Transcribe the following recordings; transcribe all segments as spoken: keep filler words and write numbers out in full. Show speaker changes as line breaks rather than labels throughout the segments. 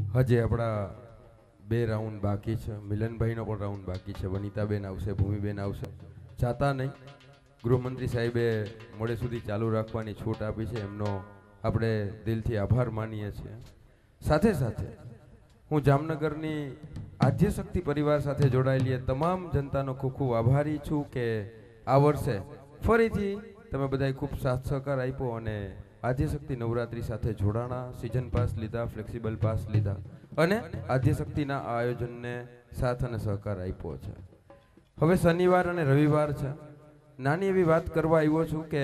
હજી આપણા બે રાઉન્ડ બાકી છે. મિલનભાઈનો પણ રાઉન્ડ બાકી છે. વનિતાબેન આવશે, ભૂમિબેન આવશે. ચાતા નહીં, ગૃહમંત્રી સાહેબે મોડે સુધી ચાલુ રાખવાની છૂટ આપી છે, એમનો આપણે દિલથી આભાર માનીએ છીએ. સાથે સાથે હું જામનગરની આદ્યશક્તિ પરિવાર સાથે જોડાયેલી તમામ જનતાનો ખૂબ ખૂબ આભારી છું કે આ વર્ષે ફરીથી તમે બધાએ ખૂબ સાથ સહકાર આપ્યો અને આદ્યશક્તિ નવરાત્રી સાથે જોડાણા, સિઝન પાસ લીધા, ફ્લેક્સિબલ પાસ લીધા અને આદ્યશક્તિના આયોજનને સાથ અને સહકાર આપ્યો છે. હવે શનિવાર અને રવિવાર છે. નાની એવી વાત કરવા આવ્યો છું કે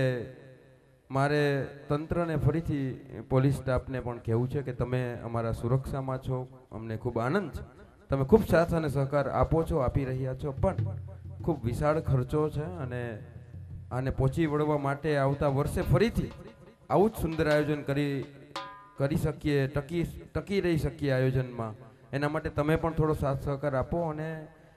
મારે તંત્રને ફરીથી પોલીસ સ્ટાફને પણ કહેવું છે કે તમે અમારા સુરક્ષામાં છો, અમને ખૂબ આનંદ છે, તમે ખૂબ સાથ અને સહકાર આપો છો, આપી રહ્યા છો, પણ ખૂબ વિશાળ ખર્ચો છે અને આને પહોંચી વળવા માટે આવતા વર્ષે ફરીથી આવું જ સુંદર આયોજન કરી કરી શકીએ, ટકી ટકી રહી શકીએ આયોજનમાં. એના માટે તમે પણ થોડો સાથ સહકાર આપો અને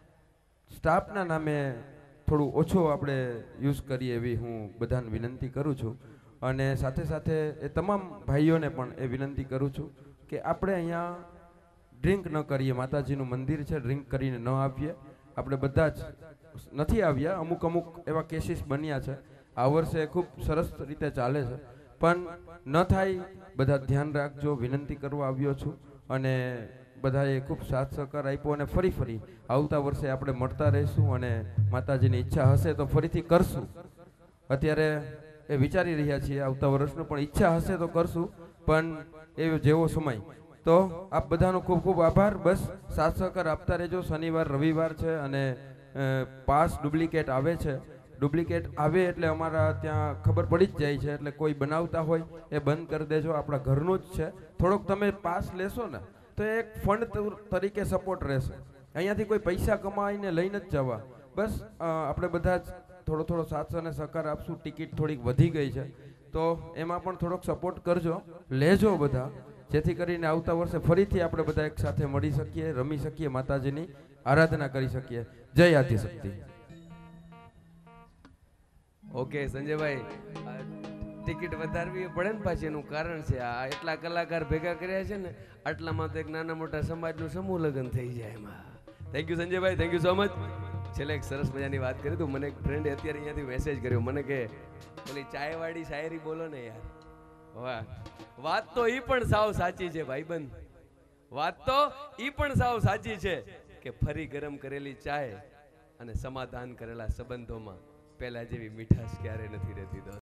સ્ટાફના નામે થોડું ઓછો આપણે યુઝ કરીએ એવી હું બધાને વિનંતી કરું છું. અને સાથે સાથે એ તમામ ભાઈઓને પણ એ વિનંતી કરું છું કે આપણે અહીંયા ડ્રિંક ન કરીએ. માતાજીનું મંદિર છે, ડ્રિંક કરીને ન આવીએ. આપણે બધા જ નથી આવ્યા, અમુક અમુક એવા કેસીસ બન્યા છે. આ વર્ષે ખૂબ સરસ રીતે ચાલે છે, પણ ન થાય, બધા ધ્યાન રાખજો, વિનંતી કરવા આવ્યો છું. અને બધાએ ખૂબ સાથ સહકાર આપ્યો અને ફરી ફરી આવતા વર્ષે આપણે મળતા રહીશું અને માતાજીની ઈચ્છા હશે તો ફરીથી કરશું. અત્યારે એ વિચારી રહ્યા છીએ આવતા વર્ષનું, પણ ઈચ્છા હશે તો કરશું, પણ એ જેવો સમય. તો આપ બધાનો ખૂબ ખૂબ આભાર. બસ સાથ સહકાર આપતા રહેજો. શનિવાર રવિવાર છે અને પાસ ડુપ્લિકેટ આવે છે. ડુપ્લિકેટ આવે એટલે અમારા ત્યાં ખબર પડી જ જાય છે, એટલે કોઈ બનાવતા હોય એ બંધ કરી દેજો. આપણા ઘરનું જ છે. થોડોક તમે પાસ લેશો ને તો એક ફંડ તરીકે સપોર્ટ રહેશે. અહીંયાથી કોઈ પૈસા કમાઈને લઈને જ જવા. બસ આપણે બધા જ થોડો થોડો સાથ અને સહકાર આપશું. ટિકિટ થોડીક વધી ગઈ છે તો એમાં પણ થોડોક સપોર્ટ કરજો, લેજો બધા, જેથી કરીને આવતા વર્ષે ફરીથી આપણે બધા એક સાથે મળી શકીએ, રમી શકીએ, માતાજીની આરાધના કરી શકીએ. જય આદ્યશક્તિ.
ઓકે સંજયભાઈ, ટિકિટ વધારવી પડે ને, પાછી એનું કારણ છે આ એટલા કલાકાર ભેગા કર્યા છે ને, આટલામાં તો એક નાના મોટા સમાજનું સમૂહ લગ્ન થઈ જાય એમાં. Thank you Sanjaybhai, thank you so much. છેલ્લે એક સરસ મજાની વાત કરી. તું મને એક ફ્રેન્ડે અત્યારે અહીંયાથી મેસેજ કર્યો મને કે ઓલી ચાયવાળી શાયરી બોલો ને યાર. વાહ, વાત તો ઈ પણ સાવ સાચી છે ભાઈબંધ, વાત તો ઈ પણ સાવ સાચી છે કે ફરી ગરમ કરેલી ચાય અને સમાધાન કરેલા સંબંધોમાં પહેલા જેવી મીઠાશ ક્યારે નથી રહેતી દોસ્ત.